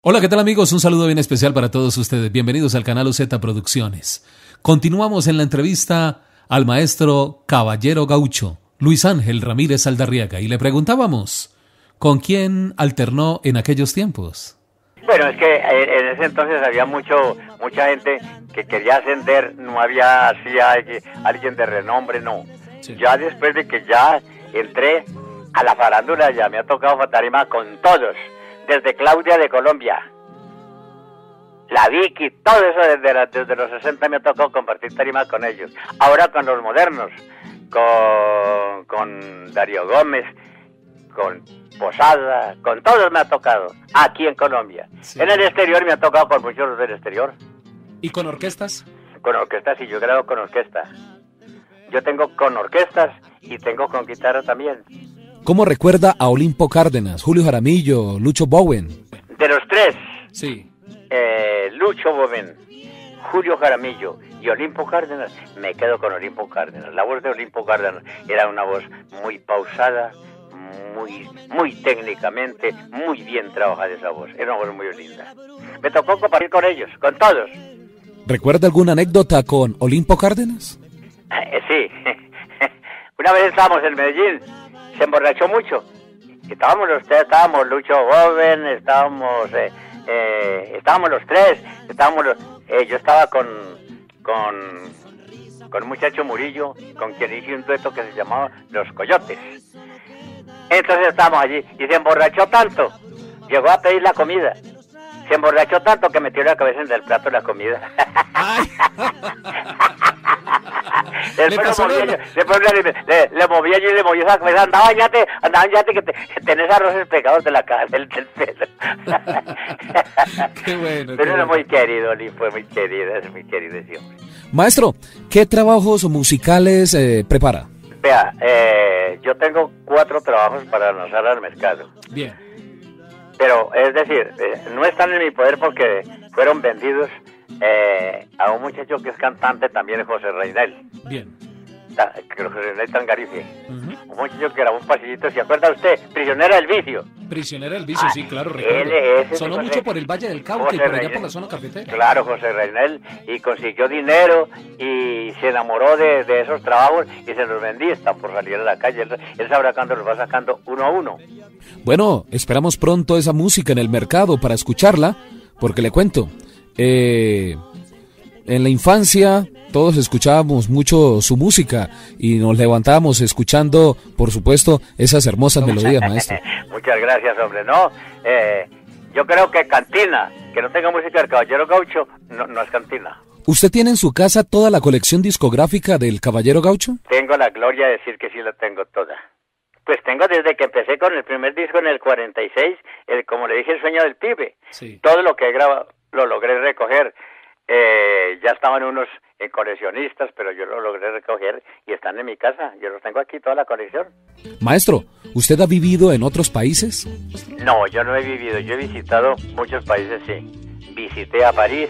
Hola, ¿qué tal amigos? Un saludo bien especial para todos ustedes. Bienvenidos al canal OZ Producciones. Continuamos en la entrevista al maestro Caballero Gaucho, Luis Ángel Ramírez Aldarriaga, y le preguntábamos, ¿con quién alternó en aquellos tiempos? Bueno, es que en ese entonces había mucha gente que quería ascender, no había así alguien de renombre, no. Sí. Ya después de que ya entré a la farándula, ya me ha tocado tarima con todos, desde Claudia de Colombia, la Vicky, todo eso desde los 60 me ha tocado compartir tarima con ellos. Ahora con los modernos, con Darío Gómez, con Posada, con todos me ha tocado, aquí en Colombia. Sí. En el exterior me ha tocado con muchos del exterior. ¿Y con orquestas? Con orquestas, sí, yo grabo con orquesta. Yo tengo con orquestas y tengo con guitarra también. ¿Cómo recuerda a Olimpo Cárdenas, Julio Jaramillo, Lucho Bowen? De los tres. Sí. Lucho Bowen, Julio Jaramillo y Olimpo Cárdenas, me quedo con Olimpo Cárdenas. La voz de Olimpo Cárdenas era una voz muy pausada, muy técnicamente, muy bien trabajada esa voz. Era una voz muy linda. Me tocó compartir con ellos, con todos. ¿Recuerda alguna anécdota con Olimpo Cárdenas? Sí. Una vez estábamos en Medellín, se emborrachó mucho. Estábamos Lucho Bowen, estábamos los tres, yo estaba con un muchacho Murillo, con quien hice un dueto que se llamaba Los Coyotes. Entonces estábamos allí y se emborrachó tanto, llegó a pedir la comida, se emborrachó tanto que metió la cabeza en el plato de la comida. Después le movía yo y le movía esa cabeza, anda bañate que tenés arroces pegados de la cara, del pelo. Qué bueno. Pero era muy querido, fue muy querido, es muy querido siempre. Maestro, ¿qué trabajos musicales prepara? Vea, yo tengo 4 trabajos para lanzar al mercado. Bien. Pero, es decir, no están en mi poder porque fueron vendidos a un muchacho que es cantante también, José Reinel. Bien. José Reinel Tangarife. Un muchacho que grabó un pasillito, ¿se acuerda usted? Prisionera del Vicio. Prisionera del Vicio, sí, claro, recuerdo. Sonó mucho por el Valle del Cauca y por allá por la zona cafetera. Claro, José Reinel, y consiguió dinero y se enamoró de esos trabajos y se los vendí, están por salir a la calle. Él sabrá cuándo los va sacando uno a uno. Bueno, esperamos pronto esa música en el mercado para escucharla, porque le cuento, en la infancia todos escuchábamos mucho su música y nos levantábamos escuchando, por supuesto, esas hermosas melodías, maestro. Muchas gracias, hombre. No, yo creo que cantina, que no tenga música del Caballero Gaucho, no es cantina. ¿Usted tiene en su casa toda la colección discográfica del Caballero Gaucho? Tengo la gloria de decir que sí la tengo toda. Pues tengo desde que empecé con el primer disco en el 46, como le dije, El Sueño del Pibe. Sí. Todo lo que he grabado lo logré recoger. Ya estaban unos coleccionistas, pero yo lo logré recoger y están en mi casa. Yo los tengo aquí, toda la colección. Maestro, ¿usted ha vivido en otros países? No, yo no he vivido. Yo he visitado muchos países, sí. Visité a París,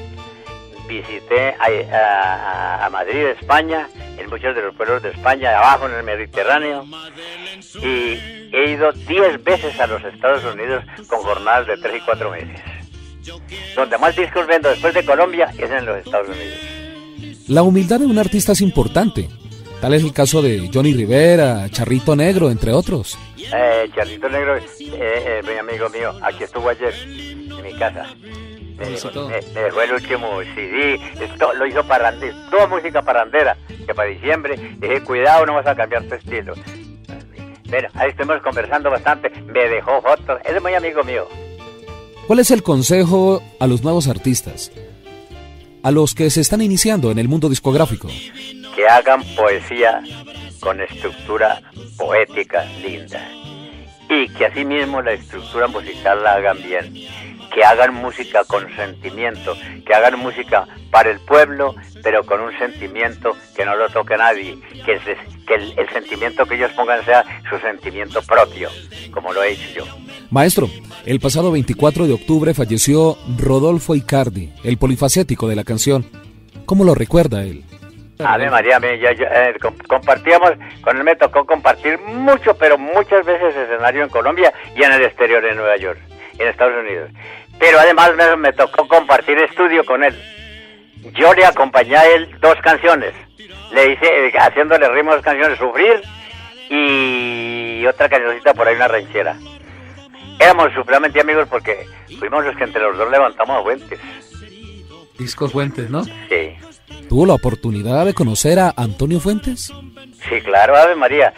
visité a Madrid, España, en muchos de los pueblos de España, abajo en el Mediterráneo, y he ido 10 veces a los Estados Unidos con jornadas de 3 y 4 meses. Donde más discos vendo después de Colombia es en los Estados Unidos. La humildad de un artista es importante. Tal es el caso de Johnny Rivera, Charrito Negro, entre otros. Charrito Negro, mi amigo mío, aquí estuvo ayer, en mi casa. Me dejó el último CD, lo hizo toda música parrandera, que para diciembre dije, cuidado, no vas a cambiar tu estilo. Bueno, ahí estuvimos conversando bastante, me dejó fotos, es muy amigo mío. ¿Cuál es el consejo a los nuevos artistas, a los que se están iniciando en el mundo discográfico? Que hagan poesía con estructura poética linda y que asimismo la estructura musical la hagan bien, que hagan música con sentimiento, que hagan música para el pueblo, pero con un sentimiento que no lo toque nadie, que el sentimiento que ellos pongan sea su sentimiento propio, como lo he dicho yo. Maestro, el pasado 24 de octubre falleció Rodolfo Icardi, el polifacético de la canción. ¿Cómo lo recuerda él? Ave María, compartíamos, con él me tocó compartir mucho, pero muchas veces escenario en Colombia y en el exterior, en Nueva York, en Estados Unidos. pero además me tocó compartir estudio con él. Yo le acompañé a él 2 canciones, le hice, haciéndole ritmo a 2 canciones, Sufrir y otra cancioncita por ahí, una ranchera. Éramos supremamente amigos porque fuimos los que entre los dos levantamos a Fuentes. Discos Fuentes, ¿no? Sí. ¿Tuvo la oportunidad de conocer a Antonio Fuentes? Sí, claro, Ave María.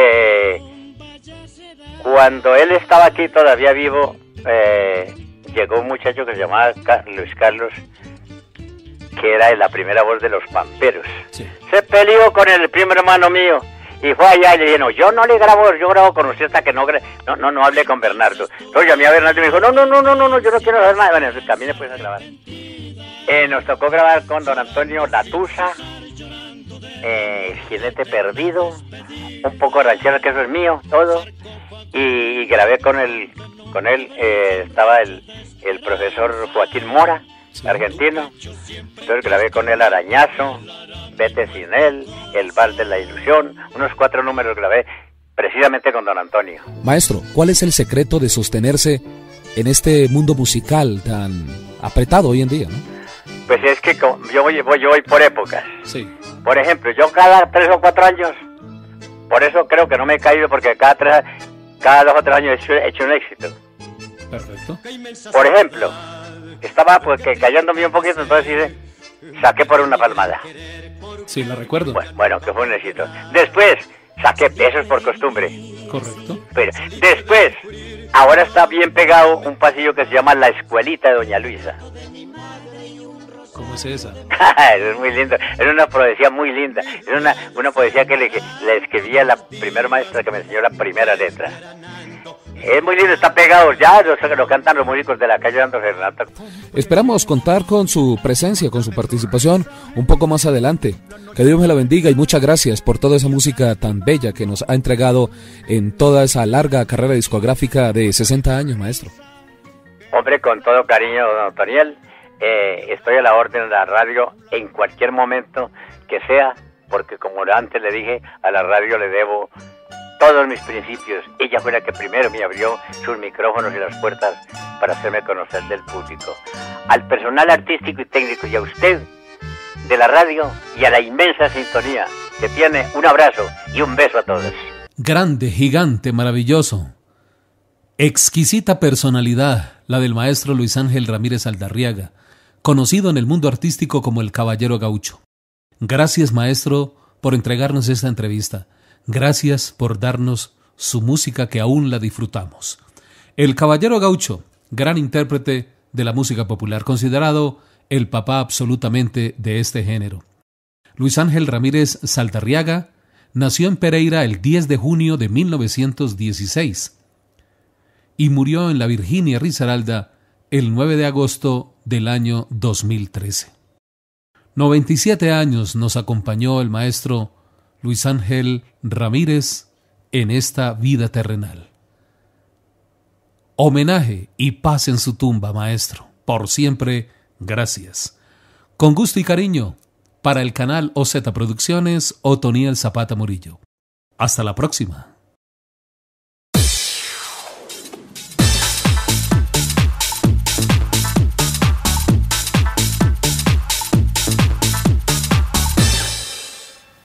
Cuando él estaba aquí todavía vivo, llegó un muchacho que se llamaba Luis Carlos, que era la primera voz de Los Pamperos. Sí. Se peleó con el primer hermano mío y fue allá y le dije, no, yo no le grabo, yo grabo con usted hasta que no hable con Bernardo. Entonces llamé a Bernardo y me dijo, no, yo no quiero saber nada. Bueno, entonces también le puedes grabar. Nos tocó grabar con don Antonio La Tusa, Jinete Perdido, un poco de ranchera, que eso es mío, todo. Y grabé con él, estaba el profesor Joaquín Mora, argentino. Entonces grabé con él Arañazo, Vete sin él, El Val de la Ilusión, unos 4 números grabé precisamente con don Antonio. Maestro, ¿cuál es el secreto de sostenerse en este mundo musical tan apretado hoy en día, no? Pues es que yo voy por épocas. Sí. Por ejemplo, yo cada 3 o 4 años, por eso creo que no me he caído, porque cada 2 o 3 años he hecho un éxito. Perfecto. Por ejemplo, estaba pues cayéndome un poquito, entonces saqué por una palmada. Sí, la recuerdo. Bueno, que fue un éxito. Después saqué, eso es por costumbre. Correcto. Pero después, ahora está bien pegado un pasillo que se llama La Escuelita de Doña Luisa. ¿Cómo es esa? Es muy lindo, es una poesía muy linda, es una poesía que le escribía la primera maestra que me enseñó la primera letra. Es muy lindo, está pegado, ya lo cantan los músicos de la calle Dando Renato. Esperamos contar con su presencia, con su participación un poco más adelante. Que Dios me la bendiga y muchas gracias por toda esa música tan bella que nos ha entregado en toda esa larga carrera discográfica de 60 años, maestro. Hombre, con todo cariño, don Antoniel. Estoy a la orden de la radio en cualquier momento que sea, porque como antes le dije, a la radio le debo todos mis principios. Ella fue la que primero me abrió sus micrófonos y las puertas para hacerme conocer del público. Al personal artístico y técnico y a usted de la radio y a la inmensa sintonía que tiene, un abrazo y un beso a todos. Grande, gigante, maravilloso. Exquisita personalidad, la del maestro Luis Ángel Ramírez Saldarriaga, conocido en el mundo artístico como el Caballero Gaucho. Gracias, maestro, por entregarnos esta entrevista. Gracias por darnos su música que aún la disfrutamos. El Caballero Gaucho, gran intérprete de la música popular, considerado el papá absolutamente de este género. Luis Ángel Ramírez Saldarriaga nació en Pereira el 10 de junio de 1916 y murió en la Virginia Risaralda el 9 de agosto del año 2013. 97 años nos acompañó el maestro Luis Ángel Ramírez en esta vida terrenal. Homenaje y paz en su tumba, maestro. Por siempre, gracias. Con gusto y cariño, para el canal OZ Producciones, Otoniel Zapata Murillo. Hasta la próxima.